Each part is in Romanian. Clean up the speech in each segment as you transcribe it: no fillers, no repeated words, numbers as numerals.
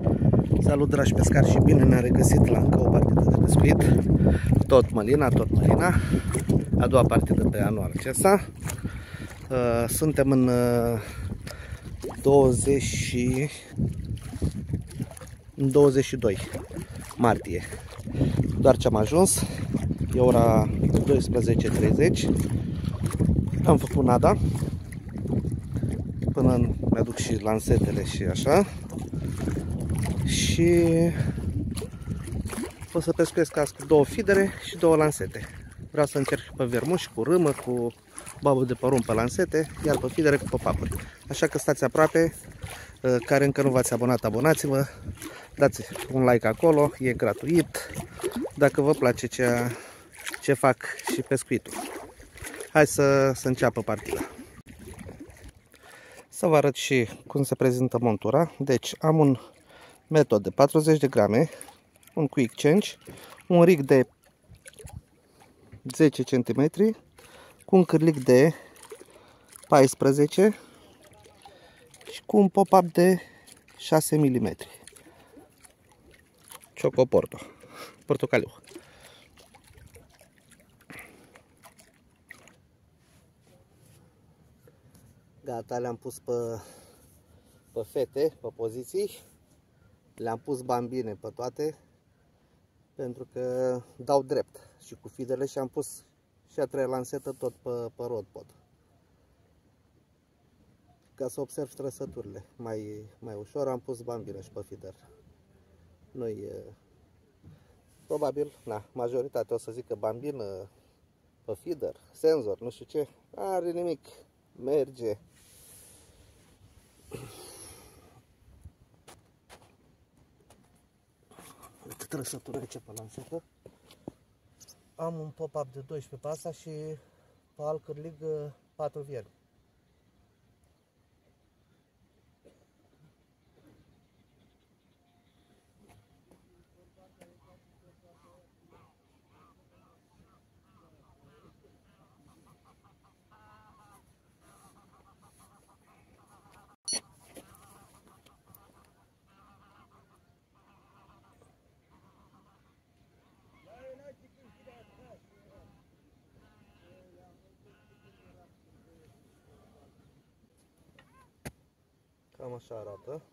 Salut, dragi pescari, și bine ne-am regăsit la încă o partidă de pescuit. Tot mălina. A doua partidă pe anul acesta. Suntem în 22 martie. Doar ce am ajuns. E ora 12:30. Am făcut nada până mi-aduc și lansetele și așa. Și o să pescuiesc azi cu 2 fidere și 2 lansete. Vreau să încerc și pe vermuș, cu râmă, cu babă de părum pe lansete, iar pe fidere cu păpapuri. Așa că stați aproape. Care încă nu v-ați abonat, abonați-vă. Dați un like acolo, e gratuit. Dacă vă place ce fac și pescuitul. Hai să înceapă partida. Să vă arăt și cum se prezintă montura. Deci am un metod de 40 de grame, un quick change, un rig de 10 cm cu un cârlic de 14 și cu un pop-up de 6 mm. Ciocoporto, portocaliu. Gata, le-am pus pe fete, pe poziții. Le-am pus bambine pe toate, pentru că dau drept și cu fidele, și am pus și a 3 lansetă tot pe rod pod, ca să observ trăsăturile mai ușor. Am pus bambină și pe fider. Nu-i probabil, majoritatea o să zică bambină pe feeder, senzor, nu știu ce. Are nimic, merge. Uite trăsătura aici pe lansetă. Am un pop-up de 12 pe asta și pe alt cârlig 4 viermi. Cam așa arată.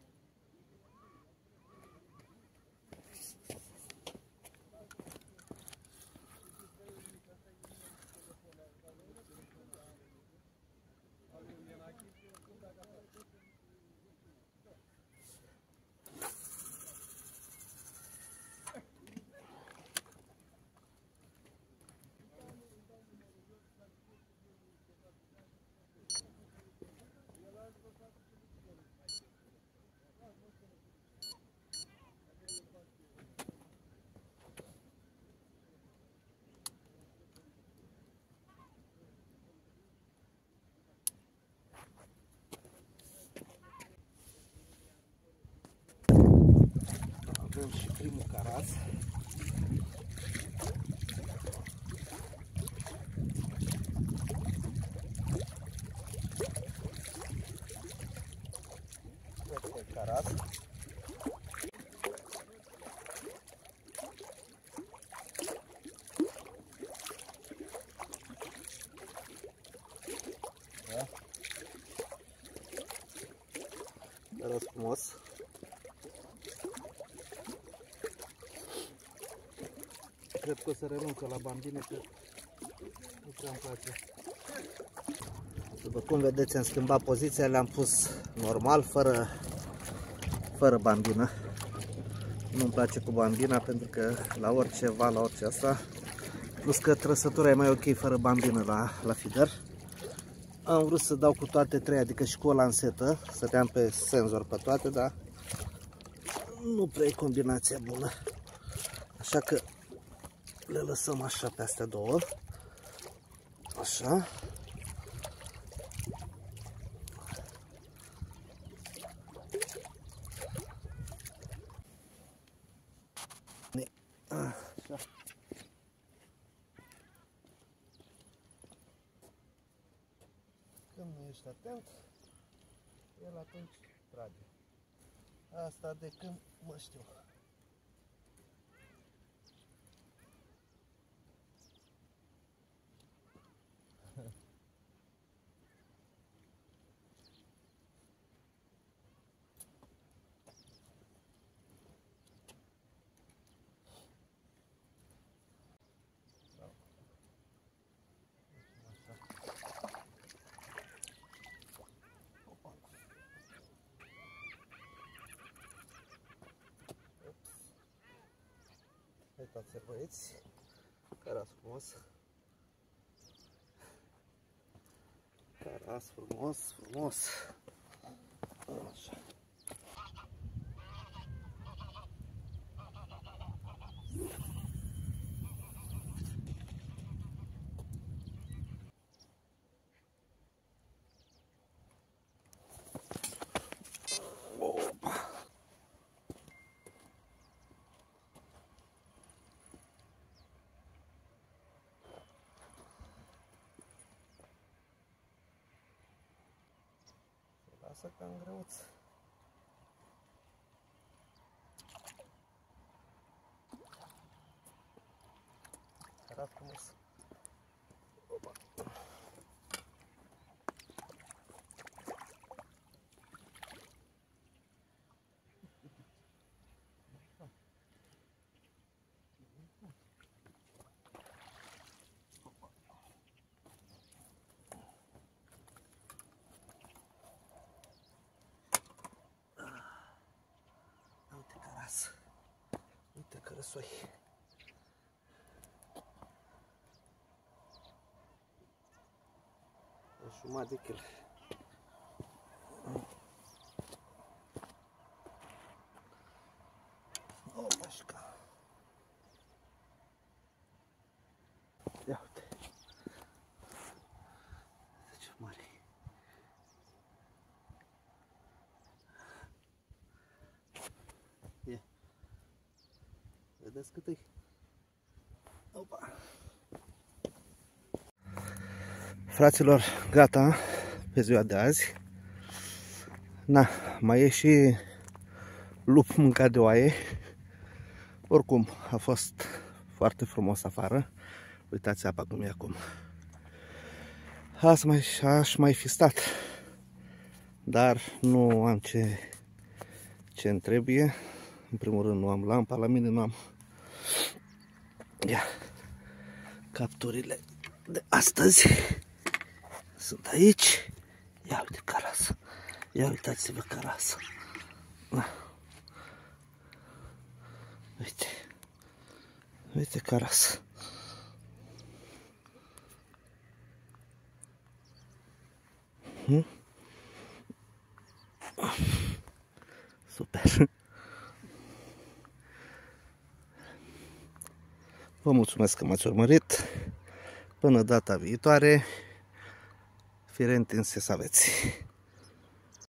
Avem și primul caraz. Este caraz. Da? Caraz frumos. Cred că o să renunță la bambine, că nu prea îmi place. După cum vedeți, am schimbat poziția, le-am pus normal, fără bambină. Nu-mi place cu bambina, pentru că la orice val, la orice asta, plus că trăsătura e mai ok fără bambină la feeder. Am vrut să dau cu toate 3, adică și cu o lansetă, stăteam pe senzor pe toate, dar nu prea e combinația bună. Așa că le lăsăm așa pe astea 2. Așa. Așa. Când nu ești atent, el atunci trage. Asta de când mă știu. Uitați-vă, băieți, caras frumos, caras frumos, frumos, așa. Lasă cam greuț. Arată frumos. Opa. Uite că răsoi. O jumătate de kil. O, mașca. Ia uite. Uite ce mare. Ia. Vedeți cât e? Opa! Fraților, gata pe ziua de azi. Na, mai e și lup mâncat de oaie. Oricum, a fost foarte frumos afară. Uitați apa cum e acum. Aș mai fi stat, dar nu am ce-mi trebuie. În primul rând nu am lampa, la mine nu am. Ia, capturile de astăzi sunt aici. Ia uite carasă. Ia uitați-vă carasă. Na. Uite. Uite carasă. Super. Vă mulțumesc că m-ați urmărit. Până data viitoare, fire întinse să aveți.